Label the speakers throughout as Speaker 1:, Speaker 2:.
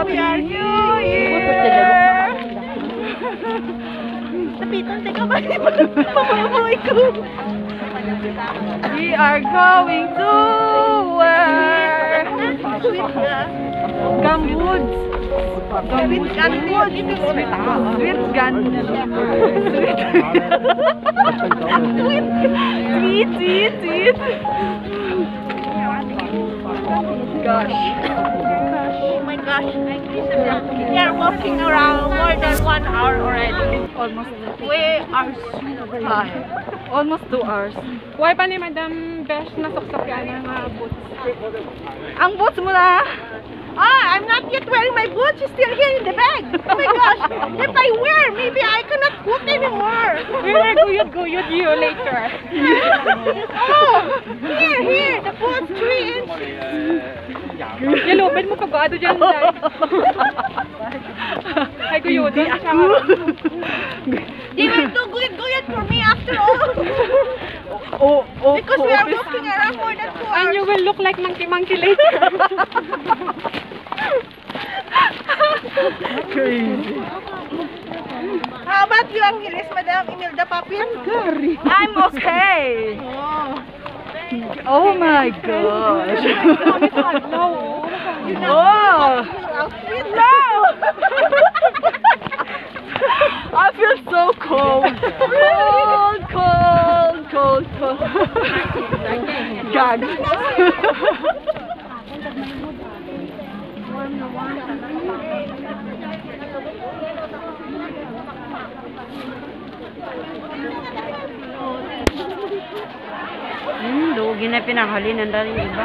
Speaker 1: Happy New Year! Tapitan, teka ba? Pamamuhay ko. We are going to where? Sweet Gumwoods. Sweet Gunwood. Sweet Gun. Sweet. Gosh. Oh my gosh. We are walking around more than 1 hour already.
Speaker 2: Almost.
Speaker 1: We are super tired.
Speaker 2: Almost 2 hours. Why pa ni Madam Besh nasaksak yan ang boots?
Speaker 1: Ang boots mo na? I'm not yet wearing my boots. It's still here in the bag. Oh my gosh. If I wear, maybe I cannot put anymore.
Speaker 2: We will guyod you later.
Speaker 1: Oh, here. The boots 3 inches.
Speaker 2: Yalupin mo pagbaado dyan, Day. Ay, guyodin siya.
Speaker 1: They will do good for me after all. Because we are walking around more than 2 hours.
Speaker 2: And you will look like monkey later.
Speaker 1: Crazy. How about you, Angeles, Madam Imelda Papin?
Speaker 2: I'm okay.
Speaker 1: Oh my gosh. Oh. No. I feel so cold. Cold. Gag.
Speaker 3: Lugi na pinahali ng daling iba.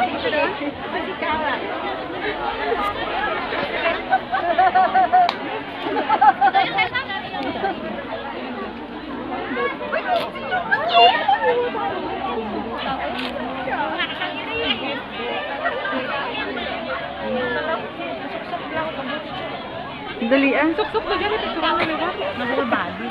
Speaker 2: Dali, ang suksok na ganit. Ito na diba?
Speaker 1: Nababadi.